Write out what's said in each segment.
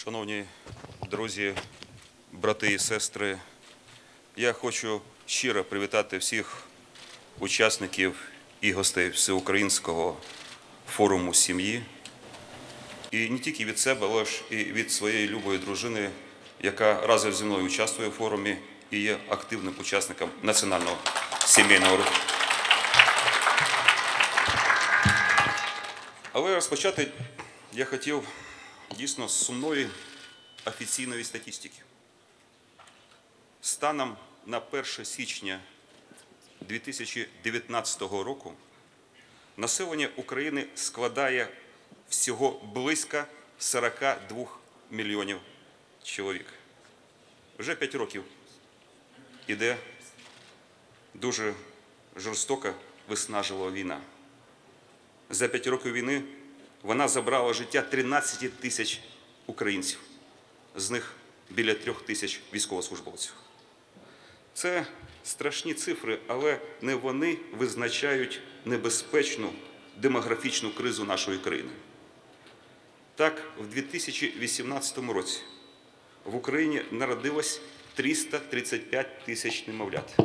Шановні друзі, брати і сестри, я хочу щиро привітати всіх учасників і гостей Всеукраїнського форуму сім'ї. І не тільки від себе, але ж і від своєї любої дружини, яка разом зі мною участвує в форумі і є активним учасником національного сімейного руху. Але розпочати я хотів дійсно з сумної офіційної статистики. Станом на 1 січня 2019 року населення України складає всього близько 42 мільйонів чоловік. Вже 5 років іде дуже жорстока, виснажлива війна. За 5 років війни вона забрала життя 13 тисяч українців, з них біля 3 тисяч військовослужбовців. Це страшні цифри, але не вони визначають небезпечну демографічну кризу нашої країни. Так, в 2018 році в Україні народилось 335 тисяч немовлят,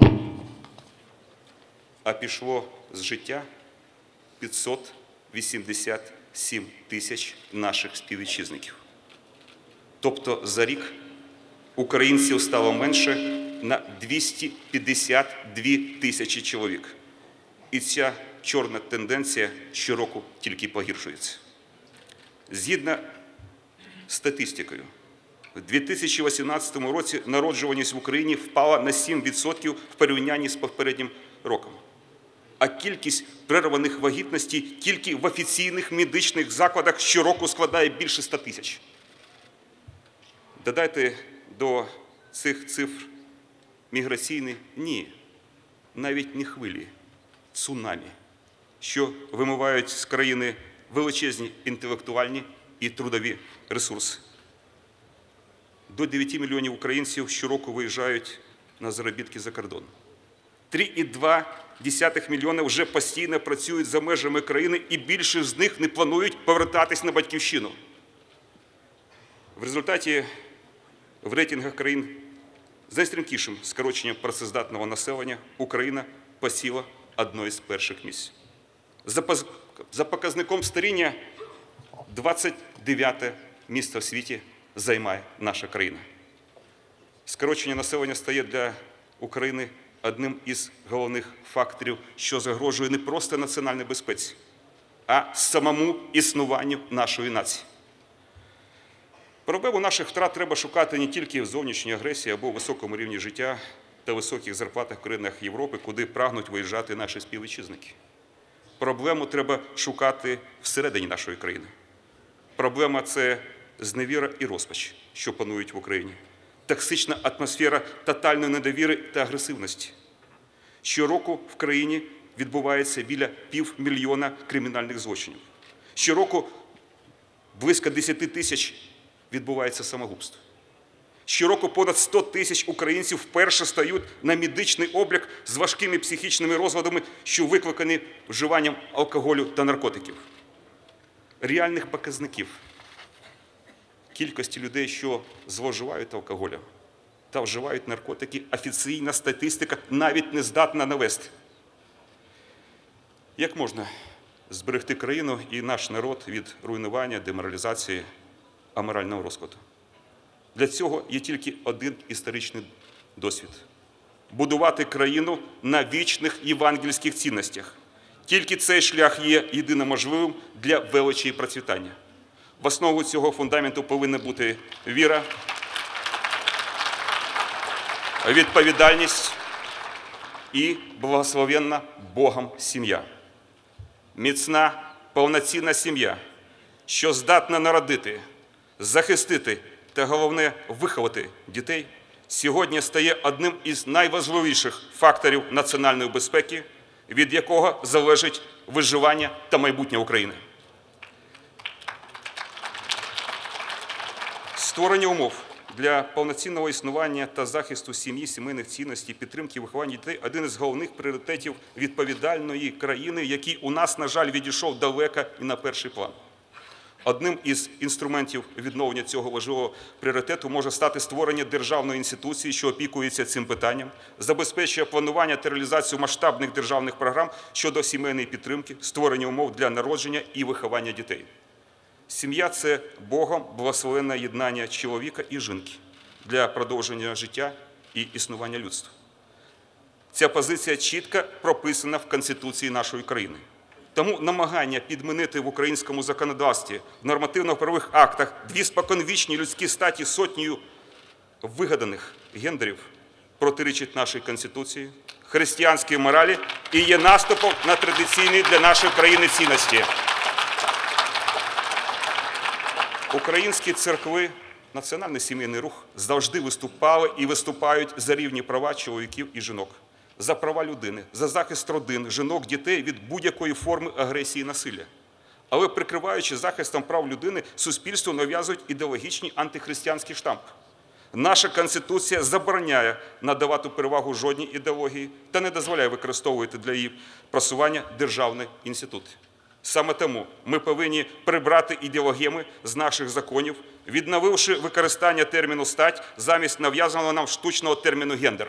а пішло з життя 587 тисяч наших співвітчизників. Тобто за рік українців стало менше на 252 тисячі чоловік. І ця чорна тенденція щороку тільки погіршується. Згідно з статистикою, в 2018 році народжуваність в Україні впала на 7% в порівнянні з попереднім роком. А кількість перерваних вагітностей тільки в офіційних медичних закладах щороку складає більше 100 тисяч. Додайте до цих цифр міграційні? Ні, навіть не хвилі, цунамі, що вимивають з країни величезні інтелектуальні і трудові ресурси. До 9 мільйонів українців щороку виїжджають на заробітки за кордон. 3,2 мільйона вже постійно працюють за межами країни, і більше з них не планують повертатись на батьківщину. В результаті в рейтингах країн з найстрімкішим скороченням працездатного населення Україна посіла одне із перших місць. За показником старіння 29-те місце в світі займає наша країна. Скорочення населення стає для України одним із головних факторів, що загрожує не просто національній безпеці, а самому існуванню нашої нації. Проблему наших втрат треба шукати не тільки в зовнішній агресії або високому рівні життя та високих зарплатах в країнах Європи, куди прагнуть виїжджати наші співвітчизники. Проблему треба шукати всередині нашої країни. Проблема – це зневіра і розпач, що панують в Україні. Токсична атмосфера тотальної недовіри та агресивності. Щороку в країні відбувається біля 500 000 кримінальних злочинів. Щороку близько 10 тисяч відбувається самогубство. Щороку понад 100 тисяч українців вперше стають на медичний облік з важкими психічними розладами, що викликані вживанням алкоголю та наркотиків. Реальних показників кількості людей, що зловживають алкоголем та вживають наркотики, офіційна статистика навіть не здатна навести. Як можна зберегти країну і наш народ від руйнування, деморалізації, аморального розкладу? Для цього є тільки один історичний досвід – будувати країну на вічних євангельських цінностях. Тільки цей шлях є єдино можливим для величі і процвітання. В основу цього фундаменту повинна бути віра, відповідальність і благословенна Богом сім'я. Міцна, повноцінна сім'я, що здатна народити, захистити та, головне, виховати дітей, сьогодні стає одним із найважливіших факторів національної безпеки, від якого залежить виживання та майбутнє України. Створення умов для повноцінного існування та захисту сім'ї, сімейних цінностей, підтримки і виховання дітей – один із головних пріоритетів відповідальної країни, який у нас, на жаль, відійшов далеко і на перший план. Одним із інструментів відновлення цього важливого пріоритету може стати створення державної інституції, що опікується цим питанням, забезпечує планування та реалізацію масштабних державних програм щодо сімейної підтримки, створення умов для народження і виховання дітей. Сім'я – це Богом благословенне єднання чоловіка і жінки для продовження життя і існування людства. Ця позиція чітко прописана в Конституції нашої країни. Тому намагання підмінити в українському законодавстві, в нормативно-правових актах дві споконвічні людські статі сотнею вигаданих гендерів протирічить нашій Конституції, християнській моралі і є наступом на традиційні для нашої країни цінності. Українські церкви, національний сімейний рух завжди виступали і виступають за рівні права чоловіків і жінок, за права людини, за захист родин, жінок, дітей від будь-якої форми агресії і насилля. Але прикриваючи захистом прав людини, суспільству нав'язують ідеологічні антихристиянські штампи. Наша Конституція забороняє надавати перевагу жодній ідеології та не дозволяє використовувати для її просування державні інститути. Саме тому ми повинні прибрати ідеологеми з наших законів, відновивши використання терміну «стать» замість нав'язаного нам штучного терміну «гендер».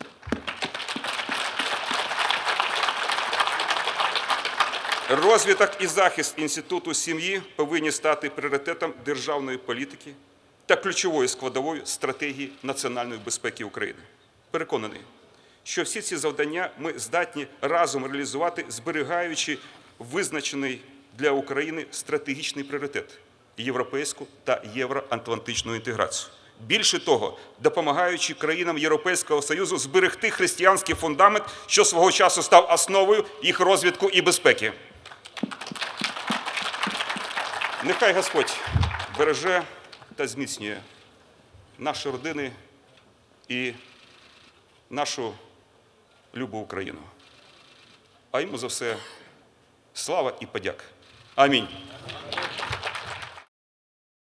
Розвиток і захист інституту сім'ї повинні стати пріоритетом державної політики та ключовою складовою стратегії національної безпеки України. Переконаний, що всі ці завдання ми здатні разом реалізувати, зберігаючи визначений для України стратегічний пріоритет – європейську та євроатлантичну інтеграцію. Більше того, допомагаючи країнам Європейського Союзу зберегти християнський фундамент, що свого часу став основою їх розвитку і безпеки. Нехай Господь береже та зміцнює наші родини і нашу любу Україну. А йому за все слава і подяка. Амінь.